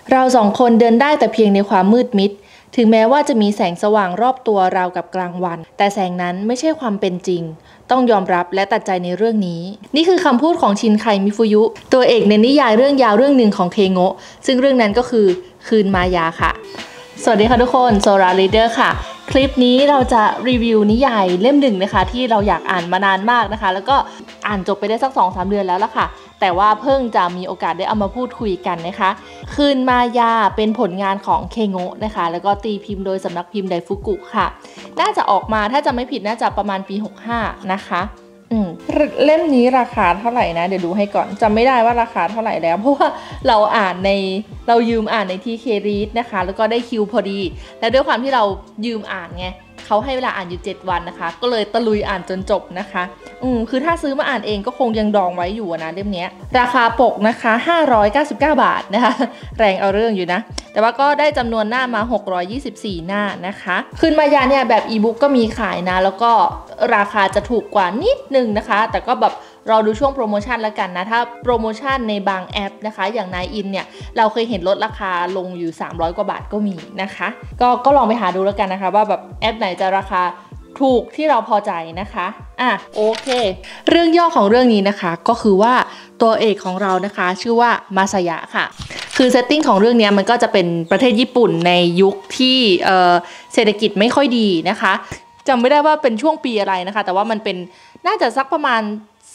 เราสองคนเดินได้แต่เพียงในความมืดมิดถึงแม้ว่าจะมีแสงสว่างรอบตัวราวกับกลางวันแต่แสงนั้นไม่ใช่ความเป็นจริงต้องยอมรับและตัดใจในเรื่องนี้นี่คือคำพูดของชินไคมิฟุยุตัวเอกในนิยายเรื่องยาวเรื่องหนึ่งของเคโงะซึ่งเรื่องนั้นก็คือคืนมายาค่ะสวัสดีค่ะทุกคนโซรารีเดอร์ค่ะคลิปนี้เราจะรีวิวนิยายเล่มหนึ่งนะคะที่เราอยากอ่านมานานมากนะคะแล้วก็อ่านจบไปได้สัก 2-3 เดือนแล้วล่ะค่ะแต่ว่าเพิ่งจะมีโอกาสได้เอามาพูดคุยกันนะคะคืนมายาเป็นผลงานของเคโงะนะคะแล้วก็ตีพิมพ์โดยสำนักพิมพ์ไดฟุกุค่ะน่าจะออกมาถ้าจะไม่ผิดน่าจะประมาณปี65นะคะเล่มนี้ราคาเท่าไหร่นะเดี๋ยวดูให้ก่อนจำไม่ได้ว่าราคาเท่าไหร่แล้วเพราะว่าเรายืมอ่านในทีเครีดนะคะแล้วก็ได้คิวพอดีและด้วยความที่เรายืมอ่านไงเขาให้เวลาอ่านอยู่7วันนะคะก็เลยตะลุยอ่านจนจบนะคะคือถ้าซื้อมาอ่านเองก็คงยังดองไว้อยู่นะเล่มนี้ราคาปกนะคะ599 บาทนะคะแรงเอาเรื่องอยู่นะแต่ว่าก็ได้จำนวนหน้ามา624หน้านะคะคืนมายาเนี่ยแบบอีบุ๊กก็มีขายนะแล้วก็ราคาจะถูกกว่านิดนึงนะคะแต่ก็แบบรอดูช่วงโปรโมชั่นแล้วกันนะถ้าโปรโมชั่นในบางแอปนะคะอย่างนายอินเนี่ยเราเคยเห็นลดราคาลงอยู่300 กว่าบาทก็มีนะคะก็ลองไปหาดูแล้วกันนะคะว่าแบบแอปไหนจะราคาถูกที่เราพอใจนะคะโอเคเรื่องย่อของเรื่องนี้นะคะก็คือว่าตัวเอกของเรานะคะชื่อว่ามาซายะค่ะคือเซตติ้งของเรื่องนี้มันก็จะเป็นประเทศญี่ปุ่นในยุคที่เศรษฐกิจไม่ค่อยดีนะคะจำไม่ได้ว่าเป็นช่วงปีอะไรนะคะแต่ว่ามันเป็นน่าจะสักประมาณ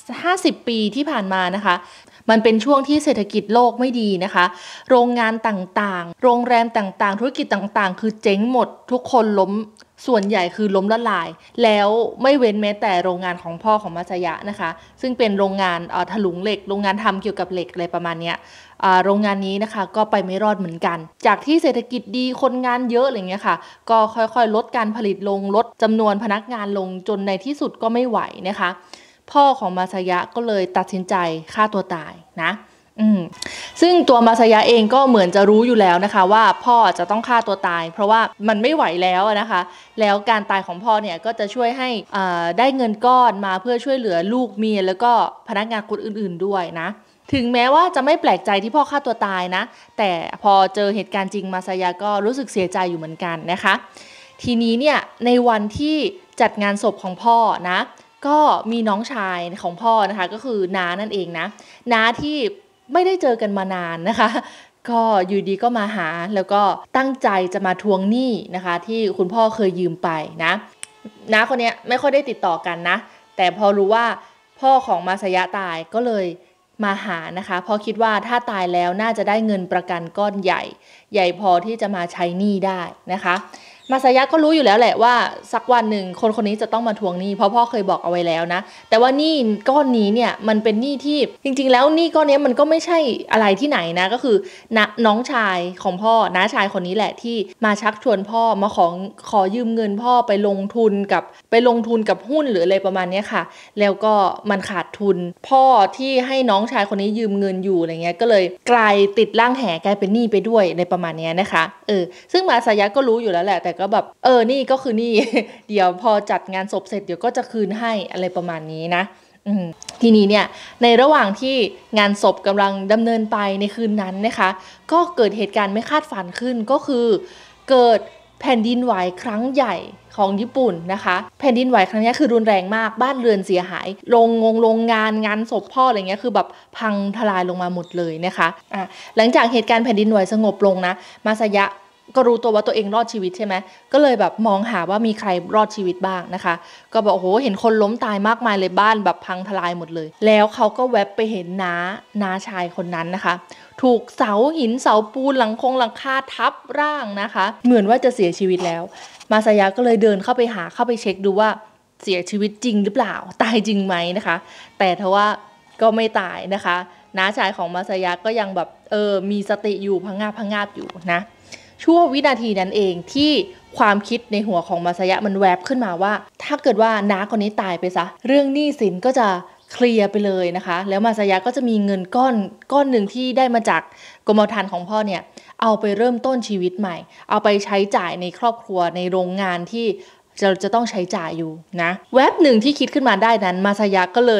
50 ปีที่ผ่านมานะคะมันเป็นช่วงที่เศรษฐกิจโลกไม่ดีนะคะโรงงานต่างๆโรงแรมต่างๆธุรกิจต่างๆคือเจ๊งหมดทุกคนล้มส่วนใหญ่คือล้มละลายแล้วไม่เว้นแม้แต่โรงงานของพ่อของมาซายะนะคะซึ่งเป็นโรงงานถลุงเหล็กโรงงานทำเกี่ยวกับเหล็กอะไรประมาณนี้โรงงานนี้นะคะก็ไปไม่รอดเหมือนกันจากที่เศรษฐกิจดีคนงานเยอะอะไรเงี้ยค่ะก็ค่อยๆลดการผลิตลงลดจำนวนพนักงานลงจนในที่สุดก็ไม่ไหวนะคะพ่อของมาซายะก็เลยตัดสินใจฆ่าตัวตายนะซึ่งตัวมาซายะเองก็เหมือนจะรู้อยู่แล้วนะคะว่าพ่อจะต้องฆ่าตัวตายเพราะว่ามันไม่ไหวแล้วนะคะแล้วการตายของพ่อเนี่ยก็จะช่วยให้ได้เงินก้อนมาเพื่อช่วยเหลือลูกเมียแล้วก็พนักงานคนอื่นๆด้วยนะถึงแม้ว่าจะไม่แปลกใจที่พ่อฆ่าตัวตายนะแต่พอเจอเหตุการณ์จริงมาซายะก็รู้สึกเสียใจอยู่เหมือนกันนะคะทีนี้เนี่ยในวันที่จัดงานศพของพ่อนะก็มีน้องชายของพ่อนะคะก็คือน้านั่นเองนะน้าที่ไม่ได้เจอกันมานานนะคะก็อยู่ดีก็มาหาแล้วก็ตั้งใจจะมาทวงหนี้นะคะที่คุณพ่อเคยยืมไปนะน้าคนนี้ไม่ค่อยได้ติดต่อกันนะแต่พอรู้ว่าพ่อของมาซายะตายก็เลยมาหานะคะเพราะคิดว่าถ้าตายแล้วน่าจะได้เงินประกันก้อนใหญ่พอที่จะมาใช้หนี้ได้นะคะมาซายะก็รู้อยู่แล้วแหละว่าสักวันหนึ่งคนนี้จะต้องมาทวงหนี้เพราะพ่อเคยบอกเอาไว้แล้วนะแต่ว่าหนี้ก้อนนี้เนี่ยมันเป็นหนี้ที่จริงๆแล้วหนี้ก้อนนี้มันก็ไม่ใช่อะไรที่ไหนนะก็คือน้องชายของพ่อน้าชายคนนี้แหละที่มาชักชวนพ่อมาขอยืมเงินพ่อไปลงทุนกับหุ้นหรืออะไรประมาณนี้ค่ะแล้วก็มันขาดทุนพ่อที่ให้น้องชายคนนี้ยืมเงินอยู่อะไรเงี้ยก็เลยกลายติดร่างแหกลายเป็นหนี้ไปด้วยในประมาณนี้นะคะซึ่งมาซายะก็รู้อยู่แล้วแหละแต่ก็แบบนี่ก็คือนี่ เดี๋ยวพอจัดงานศพเสร็จเดี๋ยวก็จะคืนให้อะไรประมาณนี้นะทีนี้เนี่ยในระหว่างที่งานศพกำลังดำเนินไปในคืนนั้นนะคะก็เกิดเหตุการณ์ไม่คาดฝันขึ้นก็คือเกิดแผ่นดินไหวครั้งใหญ่ของญี่ปุ่นนะคะแผ่นดินไหวครั้งนี้คือรุนแรงมากบ้านเรือนเสียหายโรงงานศพพ่ออะไรเงี้ยคือแบบพังทลายลงมาหมดเลยนะคะหลังจากเหตุการณ์แผ่นดินไหวสงบลงนะมาซายะก็รู้ตัวว่าตัวเองรอดชีวิตใช่ไหมก็เลยแบบมองหาว่ามีใครรอดชีวิตบ้างนะคะก็บอกโอ้โหเห็นคนล้มตายมากมายเลยบ้านแบบพังทลายหมดเลยแล้วเขาก็แวบไปเห็นน้าชายคนนั้นนะคะถูกเสาหินเสาปูนหลังคาทับร่างนะคะเหมือนว่าจะเสียชีวิตแล้วมาซายะก็เลยเดินเข้าไปเช็คดูว่าเสียชีวิตจริงหรือเปล่าตายจริงไหมนะคะแต่ทว่าก็ไม่ตายนะคะน้าชายของมาซายะก็ยังแบบมีสติอยู่พะงาบอยู่นะชั่ววินาทีนั้นเองที่ความคิดในหัวของมาซายะมันแวบขึ้นมาว่าถ้าเกิดว่าน้าคนนี้ตายไปซะเรื่องหนี้สินก็จะเคลียร์ไปเลยนะคะแล้วมาซายะก็จะมีเงินก้อนหนึ่งที่ได้มาจากกรมธรรม์ของพ่อเนี่ยเอาไปเริ่มต้นชีวิตใหม่เอาไปใช้จ่ายในครอบครัวในโรงงานที่จะต้องใช้จ่ายอยู่นะแวบหนึ่งที่คิดขึ้นมาได้นั้นมาซายะก็เลย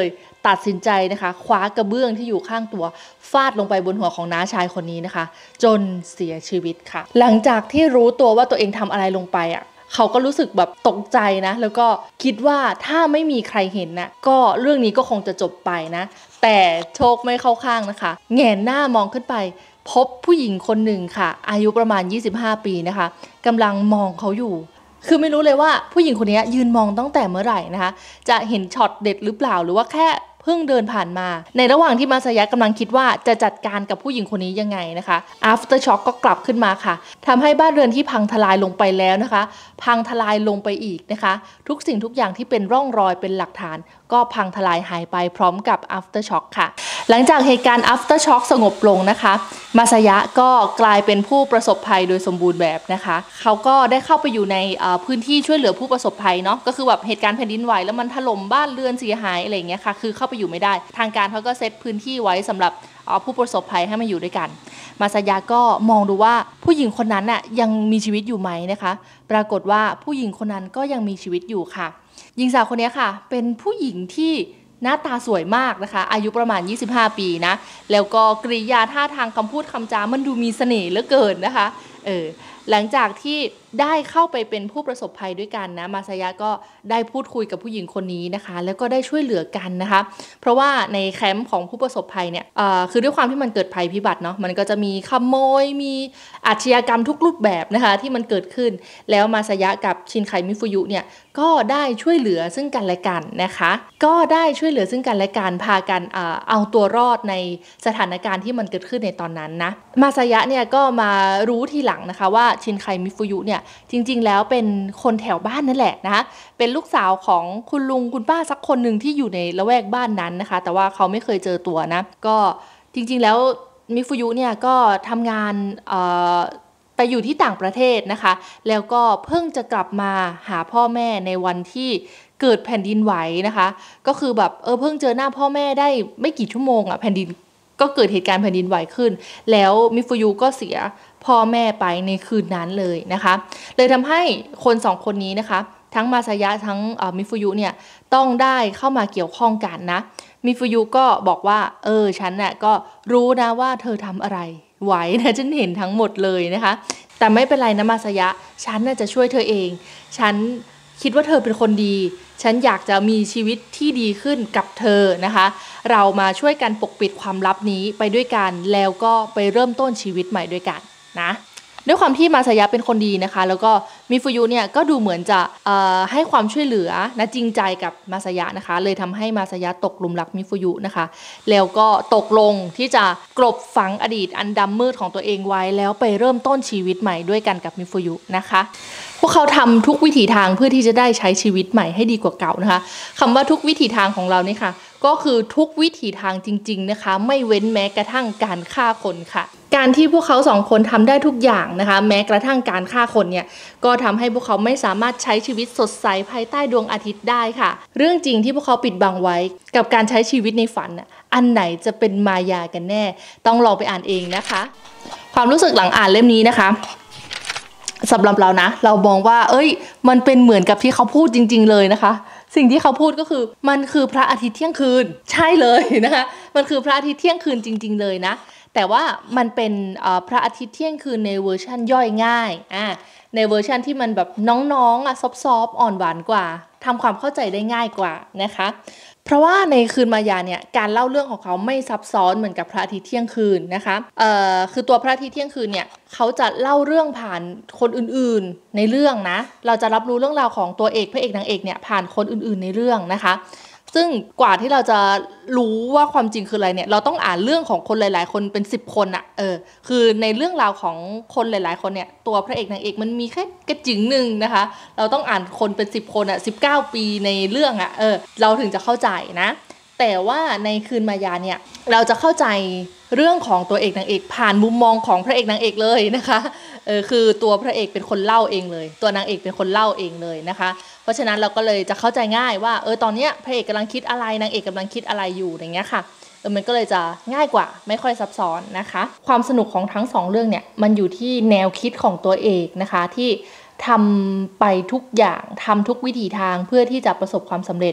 ตัดสินใจนะคะคว้ากระเบื้องที่อยู่ข้างตัวฟาดลงไปบนหัวของน้าชายคนนี้นะคะจนเสียชีวิตค่ะหลังจากที่รู้ตัวว่าตัวเองทำอะไรลงไปเขาก็รู้สึกแบบตกใจนะแล้วก็คิดว่าถ้าไม่มีใครเห็นนะก็เรื่องนี้ก็คงจะจบไปนะแต่โชคไม่เข้าข้างนะคะแงนหน้ามองขึ้นไปพบผู้หญิงคนหนึ่งค่ะอายุประมาณ25 ปีนะคะกำลังมองเขาอยู่คือไม่รู้เลยว่าผู้หญิงคนนี้ยืนมองตั้งแต่เมื่อไหร่นะคะจะเห็นช็อตเด็ดหรือเปล่าหรือว่าแค่เพิ่งเดินผ่านมาในระหว่างที่มาซายะกำลังคิดว่าจะจัดการกับผู้หญิงคนนี้ยังไงนะคะ after shock ก็กลับขึ้นมาค่ะทำให้บ้านเรือนที่พังทลายลงไปแล้วนะคะพังทลายลงไปอีกนะคะทุกสิ่งทุกอย่างที่เป็นร่องรอยเป็นหลักฐานก็พังทลายหายไปพร้อมกับ after shock ค่ะหลังจากเหตุการณ์ after shock สงบลงนะคะมาซายะก็กลายเป็นผู้ประสบภัยโดยสมบูรณ์แบบนะคะเขาก็ได้เข้าไปอยู่ในพื้นที่ช่วยเหลือผู้ประสบภัยเนาะก็คือแบบเหตุการณ์แผ่นดินไหวแล้วมันถล่มบ้านเรือนเสียหายอะไรอย่างเงี้ยค่ะคือเข้าไปอยู่ไม่ได้ทางการเขาก็เซตพื้นที่ไว้สำหรับผู้ประสบภัยให้มาอยู่ด้วยกันมาซายะก็มองดูว่าผู้หญิงคนนั้นน่ะยังมีชีวิตอยู่ไหมนะคะปรากฏว่าผู้หญิงคนนั้นก็ยังมีชีวิตอยู่ค่ะหญิงสาวคนนี้ค่ะเป็นผู้หญิงที่หน้าตาสวยมากนะคะอายุประมาณ25 ปีนะแล้วก็กริยาท่าทางคำพูดคำจามันดูมีเสน่ห์เหลือเกินนะคะหลังจากที่ได้เข้าไปเป็นผู้ประสบภัยด้วยกันนะมาซายะก็ได้พูดคุยกับผู้หญิงคนนี้นะคะแล้วก็ได้ช่วยเหลือกันนะคะเพราะว่าในแคมป์ของผู้ประสบภัยเนี่ยคือด้วยความที่มันเกิดภัยพิบัติเนาะมันก็จะมีขโมยมีอาชญากรรมทุกรูปแบบนะคะที่มันเกิดขึ้นแล้วมาซายะกับชินไคมิฟุยุเนี่ยก็ได้ช่วยเหลือซึ่งกันและกันนะคะก็ได้ช่วยเหลือซึ่งกันและกันพากันเอาตัวรอดในสถานการณ์ที่มันเกิดขึ้นในตอนนั้นนะมาซายะเนี่ยก็มารู้ทีหลังนะคะว่าชินไคมิฟุยุเนี่ยจริงๆแล้วเป็นคนแถวบ้านนั่นแหละนะคะเป็นลูกสาวของคุณลุงคุณป้าสักคนหนึ่งที่อยู่ในละแวกบ้านนั้นนะคะแต่ว่าเขาไม่เคยเจอตัวนะก็จริงๆแล้วมิฟุยุเนี่ยก็ทำงานไปอยู่ที่ต่างประเทศนะคะแล้วก็เพิ่งจะกลับมาหาพ่อแม่ในวันที่เกิดแผ่นดินไหวนะคะก็คือแบบเพิ่งเจอหน้าพ่อแม่ได้ไม่กี่ชั่วโมงแผ่นดินก็เกิดเหตุการณ์แผ่นดินไหวขึ้นแล้วมิฟุยุก็เสียพ่อแม่ไปในคืนนั้นเลยนะคะเลยทำให้คนสองคนนี้นะคะทั้งมาซายะทั้งมิฟุยุเนี่ยต้องได้เข้ามาเกี่ยวข้องกันนะมิฟุยุก็บอกว่าฉันน่ะก็รู้นะว่าเธอทำอะไรไหวนะฉันเห็นทั้งหมดเลยนะคะแต่ไม่เป็นไรนะมาซายะฉันน่ะจะช่วยเธอเองฉันคิดว่าเธอเป็นคนดีฉันอยากจะมีชีวิตที่ดีขึ้นกับเธอนะคะเรามาช่วยกันปกปิดความลับนี้ไปด้วยกันแล้วก็ไปเริ่มต้นชีวิตใหม่ด้วยกันนะด้วยความที่มาซายะเป็นคนดีนะคะแล้วก็มิฟุยุเนี่ยก็ดูเหมือนจะให้ความช่วยเหลือนะจริงใจกับมาซายะนะคะเลยทำให้มาซายะตกหลุมรักมิฟุยุนะคะแล้วก็ตกลงที่จะกลบฝังอดีตอันดำมืดของตัวเองไว้แล้วไปเริ่มต้นชีวิตใหม่ด้วยกันกับมิฟุยุนะคะพวกเขาทำทุกวิถีทางเพื่อที่จะได้ใช้ชีวิตใหม่ให้ดีกว่าเก่านะคะคำว่าทุกวิถีทางของเราเนี่ยค่ะก็คือทุกวิถีทางจริงๆนะคะไม่เว้นแม้กระทั่งการฆ่าคนค่ะการที่พวกเขาสองคนทำได้ทุกอย่างนะคะแม้กระทั่งการฆ่าคนเนี่ยก็ทำให้พวกเขาไม่สามารถใช้ชีวิตสดใสภายใต้ดวงอาทิตย์ได้ค่ะเรื่องจริงที่พวกเขาปิดบังไว้กับการใช้ชีวิตในฝันอันไหนจะเป็นมายากันแน่ต้องลองไปอ่านเองนะคะความรู้สึกหลังอ่านเล่มนี้นะคะสำหรับเรานะเรามองว่ามันเป็นเหมือนกับที่เขาพูดจริงๆเลยนะคะสิ่งที่เขาพูดก็คือมันคือพระอาทิตย์เที่ยงคืนใช่เลยนะคะมันคือพระอาทิตย์เที่ยงคืนจริงๆเลยนะแต่ว่ามันเป็นพระอาทิตย์เที่ยงคืนในเวอร์ชันย่อยง่ายในเวอร์ชันที่มันแบบน้องๆซอฟๆอ่อนหวานกว่าทำความเข้าใจได้ง่ายกว่านะคะเพราะว่าในคืนมายาเนี่ยการเล่าเรื่องของเขาไม่ซับซ้อนเหมือนกับพระอาทิตย์เที่ยงคืนนะคะคือตัวพระอาทิตย์เที่ยงคืนเนี่ยเขาจะเล่าเรื่องผ่านคนอื่นๆในเรื่องนะเราจะรับรู้เรื่องราวของตัวเอกพระเอกนางเอกเนี่ยผ่านคนอื่นๆในเรื่องนะคะซึ่งกว่าที่เราจะรู้ว่าความจริงคืออะไรเนี่ยเราต้องอ่านเรื่องของคนหลายๆคนเป็น10คนคือในเรื่องราวของคนหลายๆคนเนี่ยตัวพระเอกนางเอกมันมีแค่กระจิ๋งหนึ่งนะคะเราต้องอ่านคนเป็น10คน19ปีในเรื่องเราถึงจะเข้าใจนะแต่ว่าในคืนมายาเนี่ยเราจะเข้าใจเรื่องของตัวเอกนางเอกผ่านมุมมองของพระเอกนางเอกเลยนะคะคือตัวพระเอกเป็นคนเล่าเองเลยตัวนางเอกเป็นคนเล่าเองเลยนะคะเพราะฉะนั้นเราก็เลยจะเข้าใจง่ายว่าตอนเนี้ยพระเอกกำลังคิดอะไรนางเอกกำลังคิดอะไรอยู่อย่างเงี้ยค่ะมันก็เลยจะง่ายกว่าไม่ค่อยซับซ้อนนะคะความสนุกของทั้ง2เรื่องเนี่ยมันอยู่ที่แนวคิดของตัวเอกนะคะที่ทำไปทุกอย่างทำทุกวิถีทางเพื่อที่จะประสบความสำเร็จ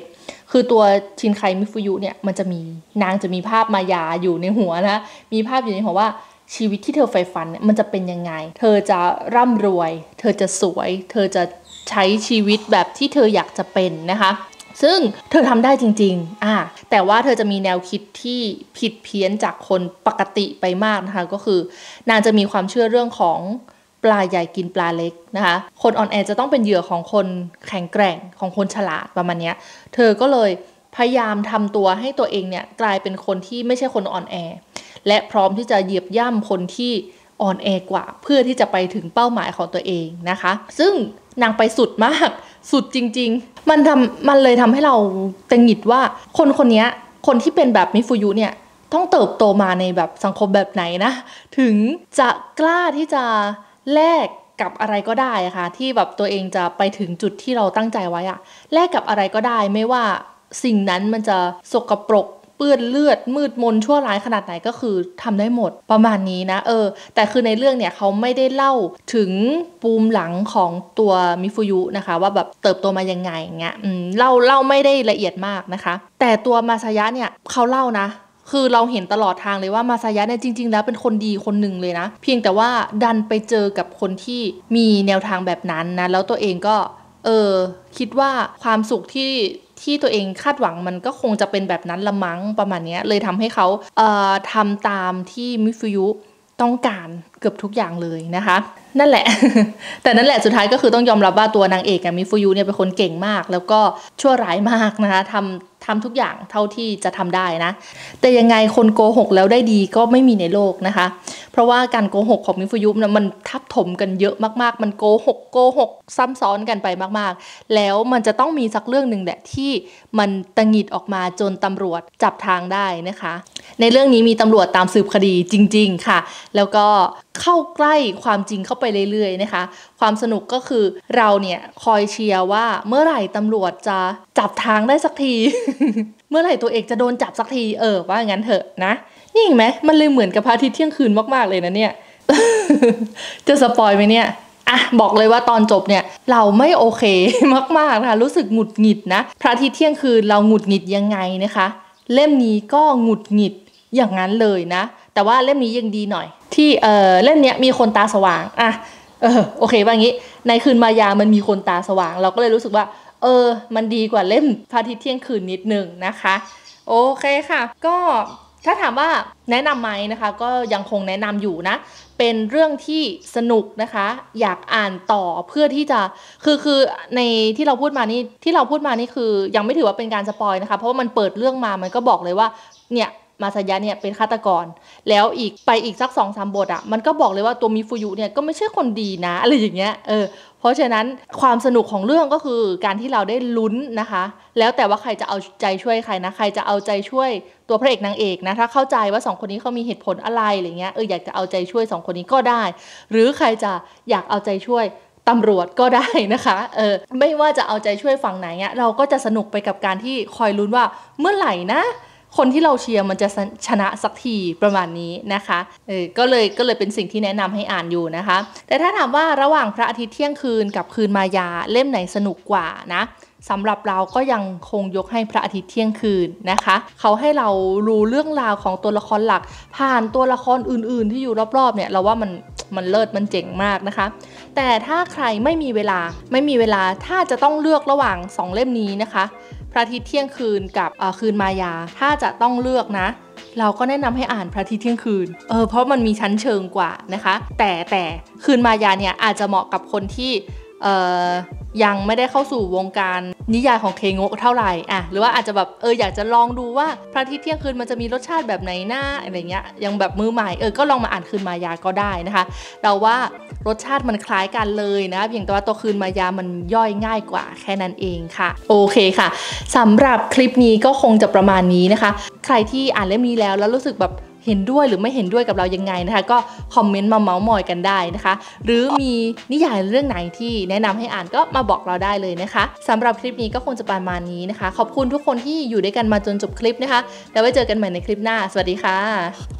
คือตัวชินไคมิฟุยุเนี่ยมันจะมีนางจะมีภาพมายาอยู่ในหัวนะมีภาพอยู่ในหัวว่าชีวิตที่เธอใฝ่ฝันเนี่ยมันจะเป็นยังไงเธอจะร่ำรวยเธอจะสวยเธอจะใช้ชีวิตแบบที่เธออยากจะเป็นนะคะซึ่งเธอทำได้จริงๆแต่ว่าเธอจะมีแนวคิดที่ผิดเพี้ยนจากคนปกติไปมากนะคะก็คือนางจะมีความเชื่อเรื่องของปลาใหญ่กินปลาเล็กนะคะคนอ่อนแอจะต้องเป็นเหยื่อของคนแข็งแกร่งของคนฉลาดประมาณนี้เธอก็เลยพยายามทำตัวให้ตัวเองเนี่ยกลายเป็นคนที่ไม่ใช่คนอ่อนแอและพร้อมที่จะเหยียบย่ำคนที่อ่อนแอกว่าเพื่อที่จะไปถึงเป้าหมายของตัวเองนะคะซึ่งนางไปสุดมากสุดจริงๆมันเลยทำให้เราตังหงิดว่าคนนี้คนที่เป็นแบบมิฟุยุเนี่ยต้องเติบโตมาในแบบสังคมแบบไหนนะถึงจะกล้าที่จะแลกกับอะไรก็ได้ค่ะที่แบบตัวเองจะไปถึงจุดที่เราตั้งใจไว้แลกกับอะไรก็ได้ไม่ว่าสิ่งนั้นมันจะสกปรกเปื้อนเลือดมืดมนชั่วร้ายขนาดไหนก็คือทำได้หมดประมาณนี้นะแต่คือในเรื่องเนี่ยเขาไม่ได้เล่าถึงปูมหลังของตัวมิฟุยุนะคะว่าแบบเติบโตมายังไงเงี้ยเล่าไม่ได้ละเอียดมากนะคะแต่ตัวมาซายะเนี่ยเขาเล่านะคือเราเห็นตลอดทางเลยว่ามาซายะเนี่ยจริงๆแล้วเป็นคนดีคนหนึ่งเลยนะเพียงแต่ว่าดันไปเจอกับคนที่มีแนวทางแบบนั้นนะแล้วตัวเองก็คิดว่าความสุขที่ตัวเองคาดหวังมันก็คงจะเป็นแบบนั้นละมั้งประมาณนี้เลยทำให้เขาทำตามที่มิฟุยุต้องการเกือบทุกอย่างเลยนะคะนั่นแหละ แต่นั่นแหละสุดท้ายก็คือต้องยอมรับว่าตัวนางเอกมิฟุยุเนี่ยเป็นคนเก่งมากแล้วก็ชั่วร้ายมากนะคะทำทุกอย่างเท่าที่จะทำได้นะแต่ยังไงคนโกหกแล้วได้ดีก็ไม่มีในโลกนะคะเพราะว่าการโกหกของมิฟุยุมันทับถมกันเยอะมากๆมันโกหกซ้ำซ้อนกันไปมากๆแล้วมันจะต้องมีสักเรื่องหนึ่งแหละที่มันตังหงิดออกมาจนตำรวจจับทางได้นะคะในเรื่องนี้มีตำรวจตามสืบคดีจริงๆค่ะแล้วก็เข้าใกล้ความจริงเข้าไปเรื่อยๆนะคะความสนุกก็คือเราเนี่ยคอยเชียร์ว่าเมื่อไหร่ตำรวจจะจับทางได้สักที เมื่อไหร่ตัวเอกจะโดนจับสักทีว่างั้นเถอะนะนี่เห็นไหมมันเลยเหมือนกับพระอาทิตย์เที่ยงคืนมากๆเลยนะเนี่ย จะสปอยไหมเนี่ยบอกเลยว่าตอนจบเนี่ยเราไม่โอเค มากๆนะคะรู้สึกหงุดหงิดนะพระอาทิตย์เที่ยงคืนเราหงุดหงิดยังไงนะคะเล่มนี้ก็หงุดหงิดอย่างนั้นเลยนะแต่ว่าเล่มนี้ยังดีหน่อยที่เล่มนี้มีคนตาสว่างโอเคว่างี้ในคืนมายามันมีคนตาสว่างเราก็เลยรู้สึกว่ามันดีกว่าเล่มพระอาทิตย์เที่ยงคืนนิดนึงนะคะโอเคค่ะก็ถ้าถามว่าแนะนำไหมนะคะก็ยังคงแนะนำอยู่นะเป็นเรื่องที่สนุกนะคะอยากอ่านต่อเพื่อที่จะคือในที่เราพูดมานี่คือยังไม่ถือว่าเป็นการสปอยนะคะเพราะว่ามันเปิดเรื่องมามันก็บอกเลยว่าเนี่ยมาซายะเนี่ยเป็นฆาตกรแล้วอีกสัก 2-3 บทมันก็บอกเลยว่าตัวมิฟุยุเนี่ยก็ไม่ใช่คนดีนะอะไรอย่างเงี้ยเพราะฉะนั้นความสนุกของเรื่องก็คือการที่เราได้ลุ้นนะคะแล้วแต่ว่าใครจะเอาใจช่วยใครนะใครจะเอาใจช่วยตัวพระเอกนางเอกนะถ้าเข้าใจว่า2คนนี้เขามีเหตุผลอะไรอะไรเงี้ยอยากจะเอาใจช่วย2คนนี้ก็ได้หรือใครจะอยากเอาใจช่วยตำรวจก็ได้นะคะไม่ว่าจะเอาใจช่วยฝั่งไหนเราก็จะสนุกไปกับการที่คอยลุ้นว่าเมื่อไหร่นะคนที่เราเชียร์มันจะชนะสักทีประมาณนี้นะคะก็เลยเป็นสิ่งที่แนะนำให้อ่านอยู่นะคะแต่ถ้าถามว่าระหว่างพระอาทิตย์เที่ยงคืนกับคืนมายาเล่มไหนสนุกกว่านะสำหรับเราก็ยังคงยกให้พระอาทิตย์เที่ยงคืนนะคะเขาให้เรารู้เรื่องราวของตัวละครหลักผ่านตัวละครอื่นๆที่อยู่รอบๆเนี่ยเราว่ามันเลิศมันเจ๋งมากนะคะแต่ถ้าใครไม่มีเวลาถ้าจะต้องเลือกระหว่าง2เล่มนี้นะคะพระอาทิตย์เที่ยงคืนกับคืนมายาถ้าจะต้องเลือกนะเราก็แนะนำให้อ่านพระอาทิตย์เที่ยงคืนเพราะมันมีชั้นเชิงกว่านะคะแต่คืนมายาเนี่ยอาจจะเหมาะกับคนที่ยังไม่ได้เข้าสู่วงการนิยายของเคโงะเท่าไหร่หรือว่าอาจจะแบบอยากจะลองดูว่าพระอาทิตย์เที่ยงคืนมันจะมีรสชาติแบบไหนหน้าอะไรเงี้ยยังแบบมือใหม่ก็ลองมาอ่านคืนมายาก็ได้นะคะเราว่ารสชาติมันคล้ายกันเลยนะเพียงแต่ว่าตัวคืนมายามันย่อยง่ายกว่าแค่นั้นเองค่ะโอเคค่ะสำหรับคลิปนี้ก็คงจะประมาณนี้นะคะใครที่อ่านเล่มนี้แล้วรู้สึกแบบเห็นด้วยหรือไม่เห็นด้วยกับเรายังไงนะคะก็คอมเมนต์มาเม้ามอยกันได้นะคะหรือมีนิยายเรื่องไหนที่แนะนำให้อ่านก็มาบอกเราได้เลยนะคะสำหรับคลิปนี้ก็คงจะประมาณนี้นะคะขอบคุณทุกคนที่อยู่ด้วยกันมาจนจบคลิปนะคะแล้วไว้เจอกันใหม่ในคลิปหน้าสวัสดีค่ะ